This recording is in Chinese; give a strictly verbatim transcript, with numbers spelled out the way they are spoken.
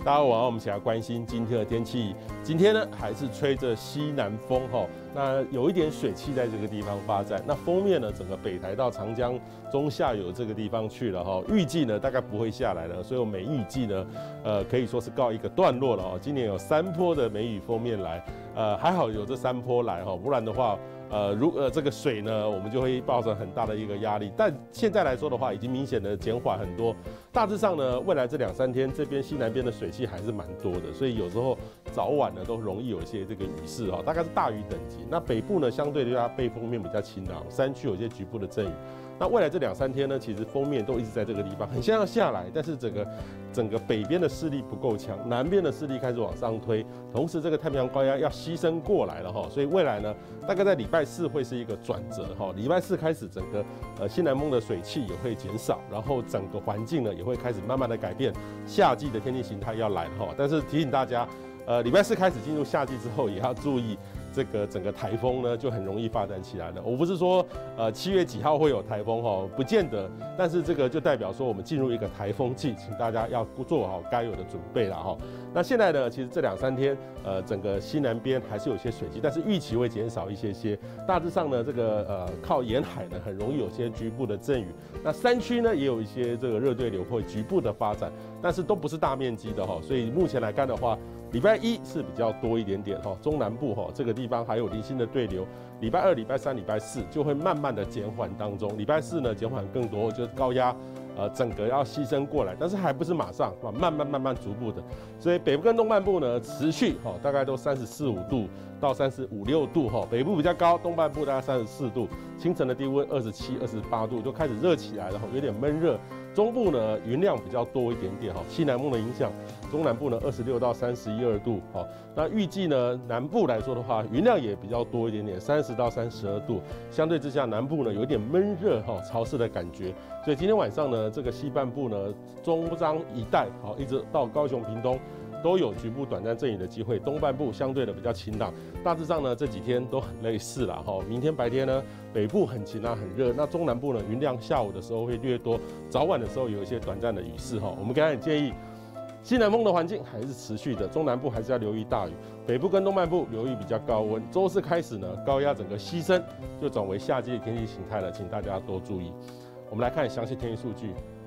大家好，我们一起来关心今天的天气。今天呢，还是吹着西南风哈，那有一点水汽在这个地方发展。那锋面呢，整个北台到长江中下游这个地方去了哈，预计呢大概不会下来了，所以我们梅雨季呢，呃，可以说是告一个段落了哦。今年有三波的梅雨锋面来，呃，还好有这三波来哈，不然的话。呃，如呃这个水呢，我们就会造成很大的一个压力。但现在来说的话，已经明显的减缓很多。大致上呢，未来这两三天，这边西南边的水汽还是蛮多的，所以有时候早晚呢都容易有一些这个雨势哈，大概是大雨等级。那北部呢，相对对它背风面比较晴朗，山区有一些局部的阵雨。那未来这两三天呢，其实锋面都一直在这个地方，很像要下来，但是整个整个北边的势力不够强，南边的势力开始往上推，同时这个太平洋高压要牺牲过来了哈，所以未来呢，大概在礼拜四会是一个转折哈，礼拜四开始整个呃西南风的水汽也会减少，然后整个环境呢也会开始慢慢的改变，夏季的天气形态要来了哈，但是提醒大家，呃礼拜四开始进入夏季之后也要注意。这个整个台风呢，就很容易发展起来了。我不是说，呃，七月几号会有台风哈，不见得。但是这个就代表说我们进入一个台风季，请大家要做好该有的准备了哈。那现在呢，其实这两三天，呃，整个西南边还是有些水汽，但是预期会减少一些些。大致上呢，这个呃靠沿海呢，很容易有些局部的阵雨。那山区呢，也有一些这个热对流会局部的发展，但是都不是大面积的哈。所以目前来看的话，礼拜一是比较多一点点哈，中南部哈这个地方还有零星的对流。礼拜二、礼拜三、礼拜四就会慢慢的减缓当中。礼拜四呢减缓更多，就是高压呃整个要牺牲过来，但是还不是马上啊，慢慢慢慢逐步的。所以北部跟东半部呢持续哈，大概都三十四五度到三十五六度哈，北部比较高，东半部大概三十四度，清晨的低温二十七、二十八度就开始热起来了哈，有点闷热。中部呢云量比较多一点点哈，西南风的影响，中南部呢二十六到三十一二度哈。那预计呢南部来说的话，云量也比较多一点点，三十到三十二度。相对之下，南部呢有一点闷热哈，潮湿的感觉。所以今天晚上呢，这个西半部呢，中彰一带好，一直到高雄、屏东。都有局部短暂阵雨的机会，东半部相对的比较晴朗，大致上呢这几天都很类似啦哈。明天白天呢，北部很晴朗很热，那中南部呢云量下午的时候会略多，早晚的时候有一些短暂的雨势哈。我们刚才很建议，西南风的环境还是持续的，中南部还是要留意大雨，北部跟东半部留意比较高温。周四开始呢，高压整个牺牲，就转为夏季的天气形态了，请大家多注意。我们来看详细天气数据。